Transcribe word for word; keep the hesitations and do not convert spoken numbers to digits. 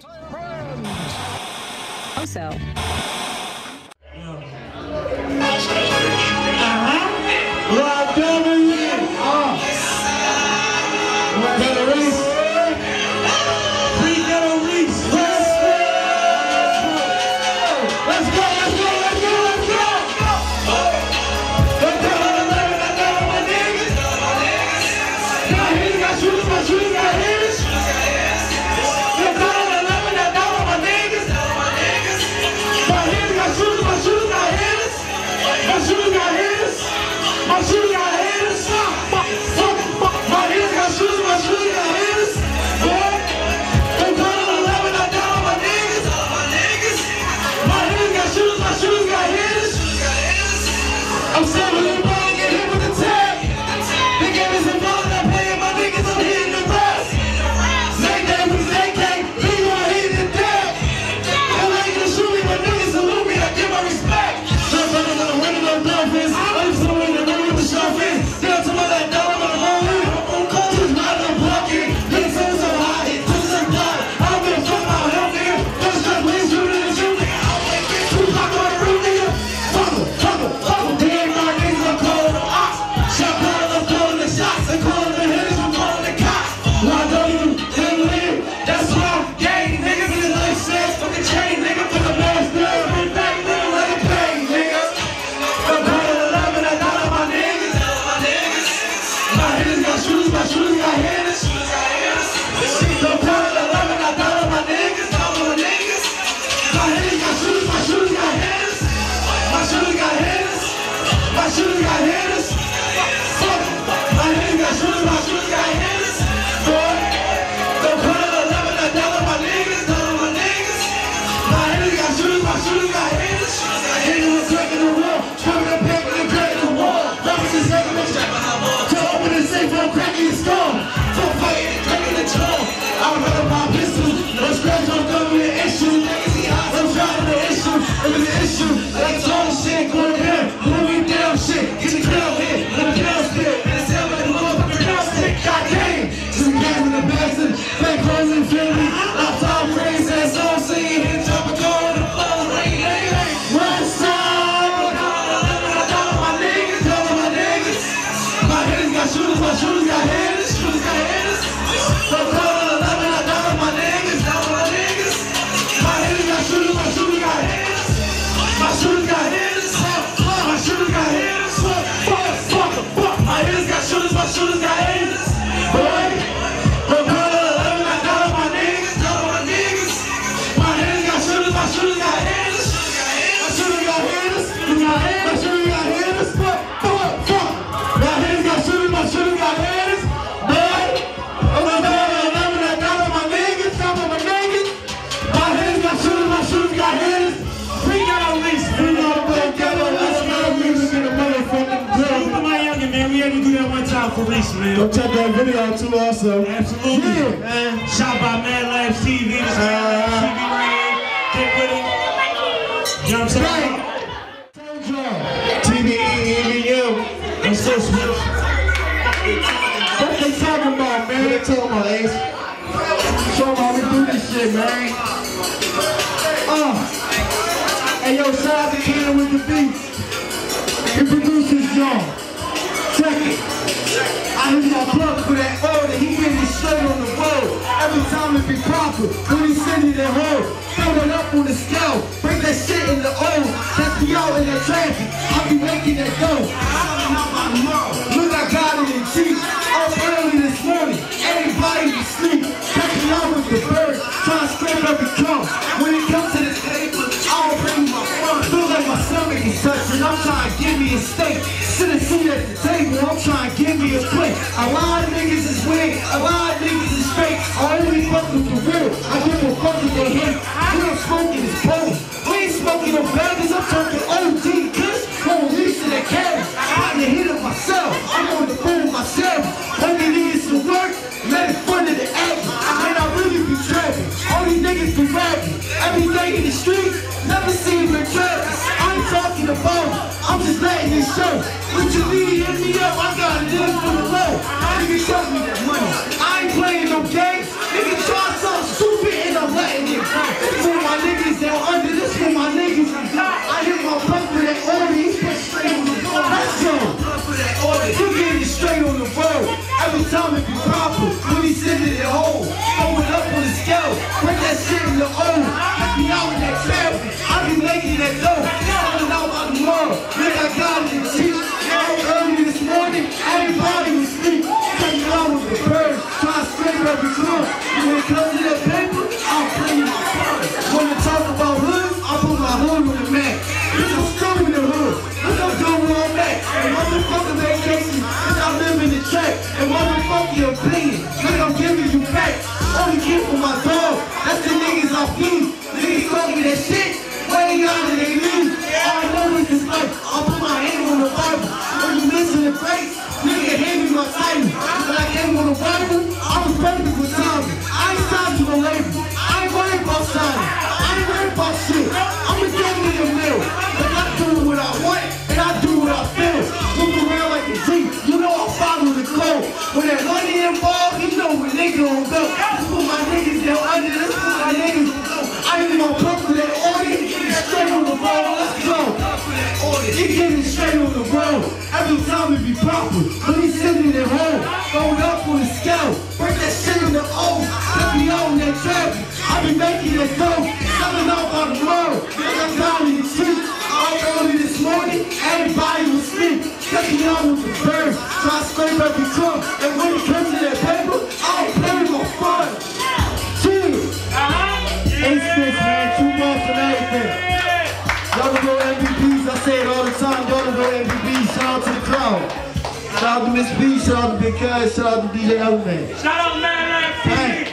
Also. Go check that video out too also. Absolutely. Yeah, man. Shot by Mad Labs T V. This is uh, T V right here. Get with it. You know what I'm saying? T V E V U. I'm so sweet. What they talking about, man? What they talking about, Ace? Show them how we do this shit, man. Uh. Hey, yo, shout out to Cannon with the beats. He produces y'all. Check it. I need my plug for that order. He getting straight on the road. Every time it be proper. When he send it at home, throw it up on the scale. Bring that shit in the O. That's me out in that traffic. I be making that dough. Look, I got it in cheap. Up early this morning. Everybody be sleep. Catch me out with the birds. Trying to scrape every crumb. When it comes to the table, I don't bring my fun. Feel like my stomach is touching. I'm trying to give me a steak. Sit and seat at the table. I'm trying to give me a plate. A lot of niggas is weird. A lot of niggas is fake. I only fuck with the real. I give a fuck with the hate. We don't smoking is bold. We ain't smoking no baggers. I'm talking O G kush. Police in the carry. I'm the hit of myself. I'm on the phone myself. Only niggas to work. Let it fun of the act. And I really be trapping. All these niggas be rapping. Every day in the streets. Never seen me trapping. I ain't talking about it. I'm just letting it show. What you need, hit me up. I got it in for the low. Nigga, show me that money. I ain't playing no games. Nigga, try something stupid and I'm letting it Break that shit in the O. Let me out with that trap. I be making that dough. Coming out by tomorrow. Nigga, I got it in cheap. Early this morning, everybody was asleep. Coming out with the birds. Try to scrape every club. When it comes to that paper, I'll play my part. When I talk about hoods, I put my hood on the map. Bitch, I'm strong in the hood. Look how dumb where I'm at. And motherfucker vacation, bitch, I live in the track. And motherfucker your opinion, look, I'm giving you back. Only kid for my dog, that's the niggas I feed. Niggas talking that shit, way out of they leave. All I know is this life, I'll put my hand on the Bible. When you listen to grace, nigga hand me my title. When I came on the Bible, I was perfect for timing. I ain't signed to no label, I ain't worried about signing. I ain't worried about shit, I'ma get me a meal. But I do what I want, and I do what I feel. Move around like a G, you know I follow the code. When that money involved, you know where nigga gon' go. Let's put my niggas down under, let's put my niggas gon' go. I ain't gonna pump for that audience, get straight on the road, let's go. You getting straight on the road, every time it be proper. When he's sitting at home, going up on the scale, break that shit in the O, let me out in that traffic. I be making that dough, coming out by the road. Nigga, I'm down in the street, all early this morning, everybody was asleep. Let me out with the birds, try to scrape every crumb. And when it comes to that paper, I'll play my fun. Cheers! Ace Fist, man, two months and everything. Y'all can go M V Ps, I say it all the time, y'all can go M V Ps, shout out to the crowd. Shout out to Miss B, shout out to Big Cuz, shout out to D J Everman. Shout out Man Like T V.